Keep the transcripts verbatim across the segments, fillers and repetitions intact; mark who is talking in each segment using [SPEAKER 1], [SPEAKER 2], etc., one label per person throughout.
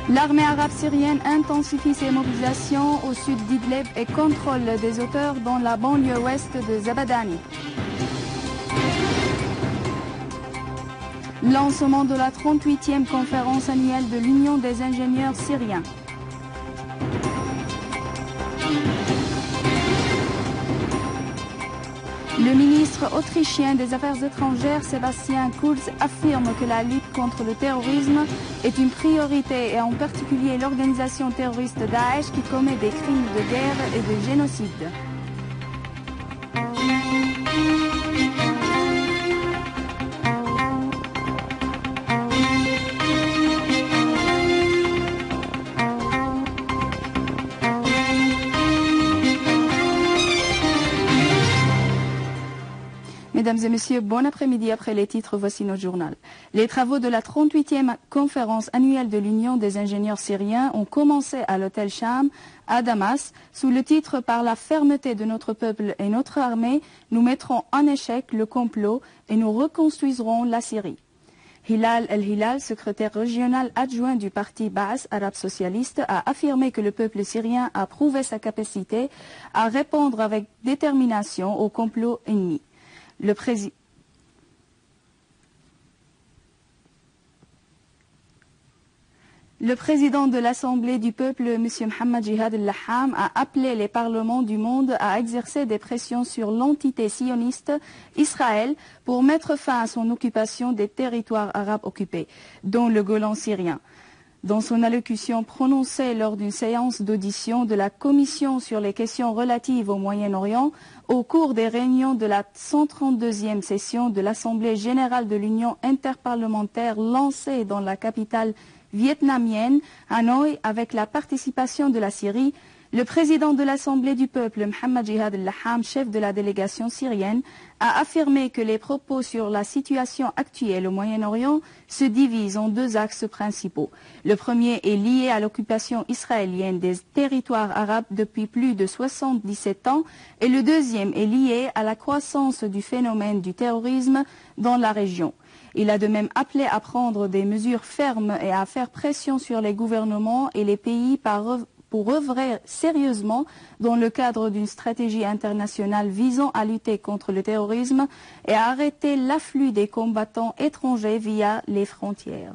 [SPEAKER 1] L'armée arabe syrienne intensifie ses mobilisations au sud d'Idlib et contrôle des auteurs dans la banlieue ouest de Zabadani. Lancement de la trente-huitième conférence annuelle de l'Union des ingénieurs syriens. Le ministre autrichien des Affaires étrangères, Sebastian Kurz, affirme que la lutte contre le terrorisme est une priorité et en particulier l'organisation terroriste Daesh qui commet des crimes de guerre et de génocide. Mesdames et messieurs, bon après-midi. Après les titres, voici notre journal. Les travaux de la trente-huitième conférence annuelle de l'Union des ingénieurs syriens ont commencé à l'hôtel Cham à Damas sous le titre « Par la fermeté de notre peuple et notre armée, nous mettrons en échec le complot et nous reconstruiserons la Syrie ». Hilal El-Hilal, secrétaire régional adjoint du parti Baas arabe socialiste, a affirmé que le peuple syrien a prouvé sa capacité à répondre avec détermination au complot ennemi. Le, prési... le président de l'Assemblée du peuple, M. Mohammed Jihad al-Laham, a appelé les parlements du monde à exercer des pressions sur l'entité sioniste Israël pour mettre fin à son occupation des territoires arabes occupés, dont le Golan syrien. Dans son allocution prononcée lors d'une séance d'audition de la Commission sur les questions relatives au Moyen-Orient, au cours des réunions de la cent trente-deuxième session de l'Assemblée générale de l'Union interparlementaire lancée dans la capitale vietnamienne, Hanoï, avec la participation de la Syrie, le président de l'Assemblée du peuple, Mohammed Jihad al-Laham, chef de la délégation syrienne, a affirmé que les propos sur la situation actuelle au Moyen-Orient se divisent en deux axes principaux. Le premier est lié à l'occupation israélienne des territoires arabes depuis plus de soixante-dix-sept ans et le deuxième est lié à la croissance du phénomène du terrorisme dans la région. Il a de même appelé à prendre des mesures fermes et à faire pression sur les gouvernements et les pays par pour œuvrer sérieusement dans le cadre d'une stratégie internationale visant à lutter contre le terrorisme et à arrêter l'afflux des combattants étrangers via les frontières.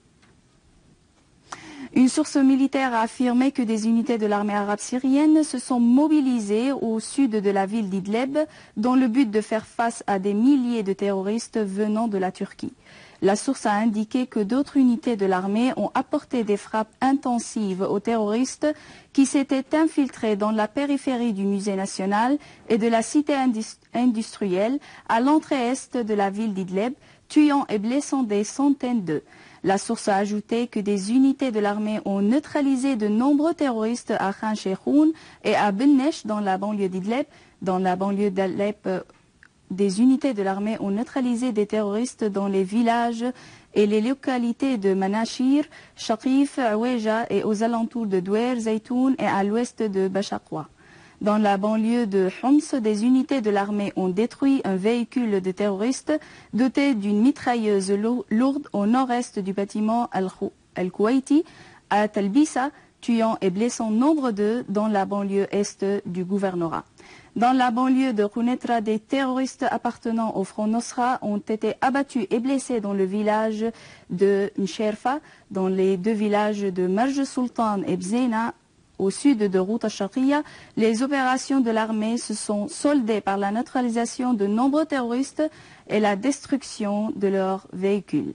[SPEAKER 1] Une source militaire a affirmé que des unités de l'armée arabe syrienne se sont mobilisées au sud de la ville d'Idlib dans le but de faire face à des milliers de terroristes venant de la Turquie. La source a indiqué que d'autres unités de l'armée ont apporté des frappes intensives aux terroristes qui s'étaient infiltrés dans la périphérie du musée national et de la cité industrielle à l'entrée est de la ville d'Idlib, tuant et blessant des centaines d'eux. La source a ajouté que des unités de l'armée ont neutralisé de nombreux terroristes à Khan Sheikhoun et à Bennesh dans la banlieue d'Idlib. Dans la banlieue d'Alep, des unités de l'armée ont neutralisé des terroristes dans les villages et les localités de Manashir, Shaqif, Aweja et aux alentours de Douer, Zaytoun et à l'ouest de Bachakwa. Dans la banlieue de Homs, des unités de l'armée ont détruit un véhicule de terroristes doté d'une mitrailleuse lourde au nord-est du bâtiment Al-Kuwaiti à Talbisa, tuant et blessant nombre d'eux dans la banlieue est du gouvernorat. Dans la banlieue de Khunetra, des terroristes appartenant au Front Nosra ont été abattus et blessés dans le village de Nsherfa, dans les deux villages de Marj Sultan et Bzena, au sud de Routa Shaqiya. Les opérations de l'armée se sont soldées par la neutralisation de nombreux terroristes et la destruction de leurs véhicules.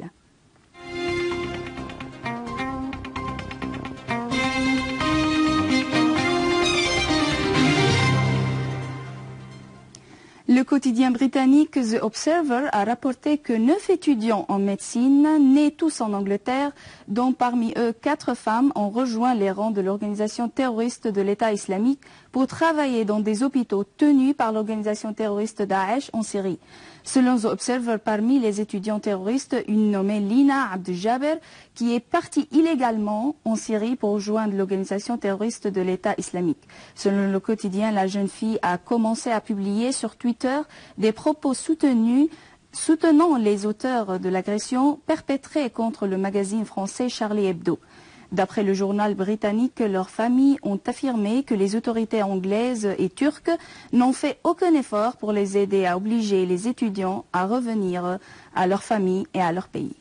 [SPEAKER 1] Le quotidien britannique The Observer a rapporté que neuf étudiants en médecine, nés tous en Angleterre, dont parmi eux quatre femmes, ont rejoint les rangs de l'organisation terroriste de l'État islamique pour travailler dans des hôpitaux tenus par l'organisation terroriste Daesh en Syrie. Selon The Observer, parmi les étudiants terroristes, une nommée Lina Abdel-Jaber, qui est partie illégalement en Syrie pour rejoindre l'organisation terroriste de l'État islamique. Selon le quotidien, la jeune fille a commencé à publier sur Twitter des propos soutenus soutenant les auteurs de l'agression perpétrée contre le magazine français Charlie Hebdo. D'après le journal britannique, leurs familles ont affirmé que les autorités anglaises et turques n'ont fait aucun effort pour les aider à obliger les étudiants à revenir à leur famille et à leur pays.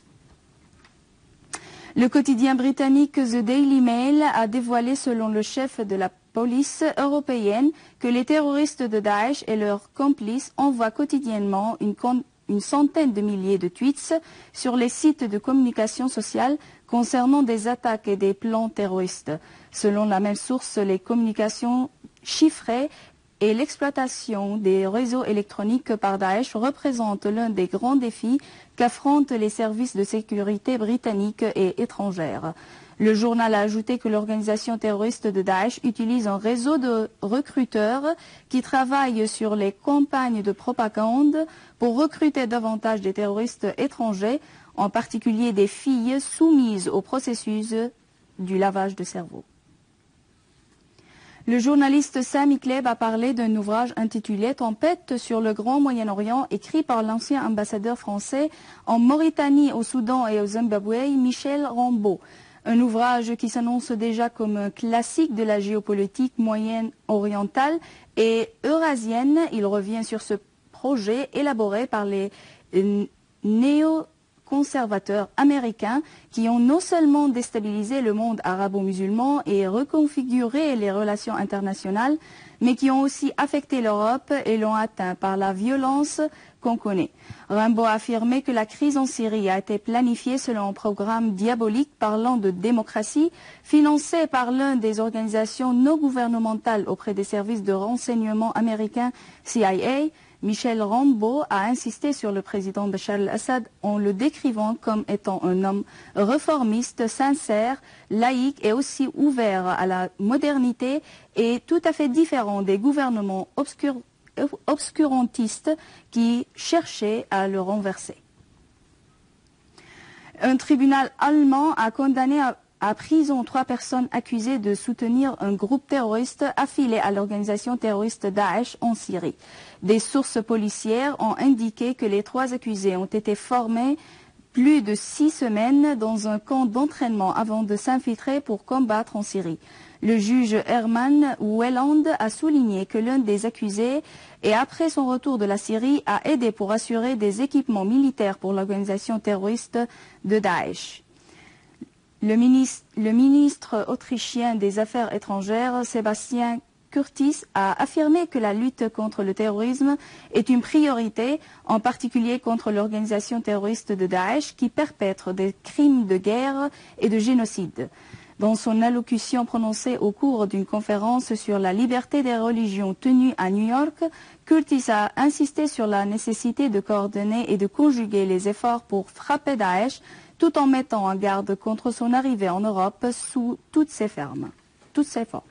[SPEAKER 1] Le quotidien britannique The Daily Mail a dévoilé, selon le chef de la police européenne, que les terroristes de Daesh et leurs complices envoient quotidiennement une, une centaine de milliers de tweets sur les sites de communication sociale concernant des attaques et des plans terroristes. Selon la même source, les communications chiffrées et l'exploitation des réseaux électroniques par Daesh représentent l'un des grands défis qu'affrontent les services de sécurité britanniques et étrangères. Le journal a ajouté que l'organisation terroriste de Daesh utilise un réseau de recruteurs qui travaillent sur les campagnes de propagande pour recruter davantage des terroristes étrangers, en particulier des filles soumises au processus du lavage de cerveau. Le journaliste Sami Kleb a parlé d'un ouvrage intitulé « Tempête sur le Grand Moyen-Orient » écrit par l'ancien ambassadeur français en Mauritanie, au Soudan et au Zimbabwe, Michel Rambaud. Un ouvrage qui s'annonce déjà comme un classique de la géopolitique moyenne-orientale et eurasienne. Il revient sur ce projet élaboré par les néo-conservateurs américains qui ont non seulement déstabilisé le monde arabo-musulman et reconfiguré les relations internationales, mais qui ont aussi affecté l'Europe et l'ont atteint par la violence qu'on connaît. Rambaud a affirmé que la crise en Syrie a été planifiée selon un programme diabolique parlant de démocratie, financé par l'une des organisations non gouvernementales auprès des services de renseignement américains C I A. Michel Rambaud a insisté sur le président Bachar el-Assad en le décrivant comme étant un homme réformiste, sincère, laïque et aussi ouvert à la modernité et tout à fait différent des gouvernements obscurs obscurantistes qui cherchaient à le renverser. Un tribunal allemand a condamné à, à prison trois personnes accusées de soutenir un groupe terroriste affilié à l'organisation terroriste Daesh en Syrie. Des sources policières ont indiqué que les trois accusés ont été formés plus de six semaines dans un camp d'entraînement avant de s'infiltrer pour combattre en Syrie. Le juge Herman Welland a souligné que l'un des accusés, et après son retour de la Syrie, a aidé pour assurer des équipements militaires pour l'organisation terroriste de Daesh. Le ministre, le ministre autrichien des Affaires étrangères, Sébastien Kurtis, a affirmé que la lutte contre le terrorisme est une priorité, en particulier contre l'organisation terroriste de Daesh qui perpètre des crimes de guerre et de génocide. Dans son allocution prononcée au cours d'une conférence sur la liberté des religions tenue à New York, Kurtis a insisté sur la nécessité de coordonner et de conjuguer les efforts pour frapper Daesh, tout en mettant en garde contre son arrivée en Europe sous toutes ses formes. Toutes ses formes.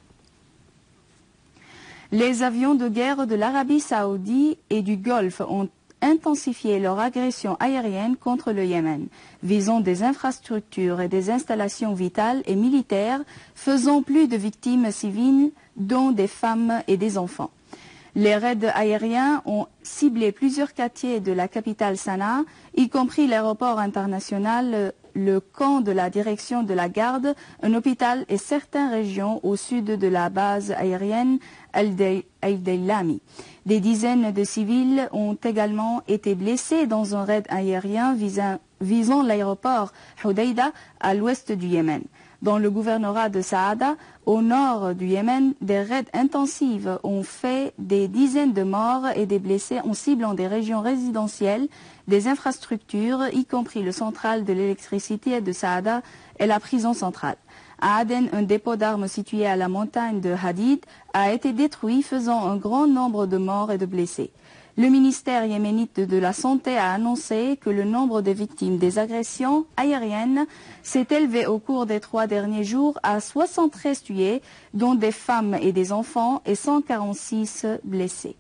[SPEAKER 1] Les avions de guerre de l'Arabie saoudite et du Golfe ont intensifié leur agression aérienne contre le Yémen, visant des infrastructures et des installations vitales et militaires, faisant plus de victimes civiles, dont des femmes et des enfants. Les raids aériens ont ciblé plusieurs quartiers de la capitale Sanaa, y compris l'aéroport international, le camp de la direction de la garde, un hôpital et certaines régions au sud de la base aérienne Al-Daylami. Des dizaines de civils ont également été blessés dans un raid aérien visant, visant l'aéroport Hodeida à l'ouest du Yémen. Dans le gouvernorat de Saada, au nord du Yémen, des raids intensifs ont fait des dizaines de morts et des blessés en ciblant des régions résidentielles, des infrastructures, y compris le central de l'électricité de Saada et la prison centrale. À Aden, un dépôt d'armes situé à la montagne de Hadid a été détruit, faisant un grand nombre de morts et de blessés. Le ministère yéménite de la Santé a annoncé que le nombre de victimes des agressions aériennes s'est élevé au cours des trois derniers jours à soixante-treize tués, dont des femmes et des enfants, et cent quarante-six blessés.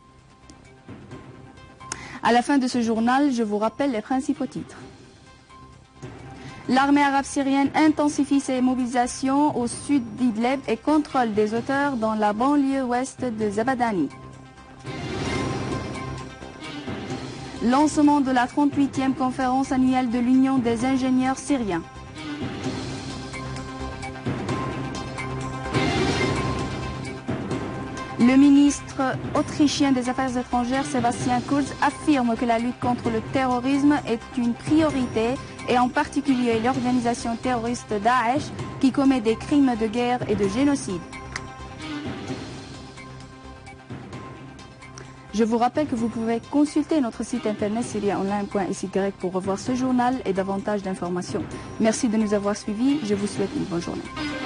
[SPEAKER 1] À la fin de ce journal, je vous rappelle les principaux titres. L'armée arabe syrienne intensifie ses mobilisations au sud d'Idlib et contrôle des auteurs dans la banlieue ouest de Zabadani. Lancement de la trente-huitième conférence annuelle de l'Union des ingénieurs syriens. Le ministre autrichien des Affaires étrangères, Sebastian Kurz, affirme que la lutte contre le terrorisme est une priorité et en particulier l'organisation terroriste Daesh qui commet des crimes de guerre et de génocide. Je vous rappelle que vous pouvez consulter notre site internet syriaonline point s y pour revoir ce journal et davantage d'informations. Merci de nous avoir suivis. Je vous souhaite une bonne journée.